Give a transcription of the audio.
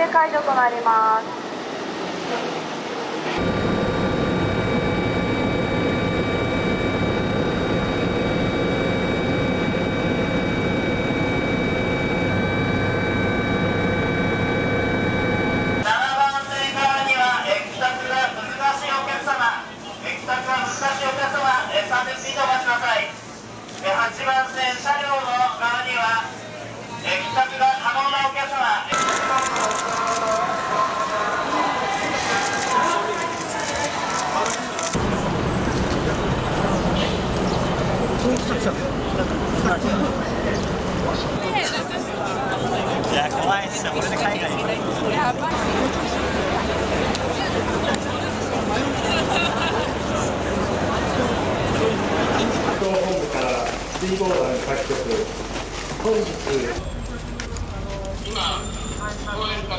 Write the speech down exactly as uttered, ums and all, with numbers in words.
制解除となります。 はちばん線車両の側には帰宅が可能なお客様、 いや怖いっすよ、これで海外にやばい。 本部からスリーボーダーに各局本日今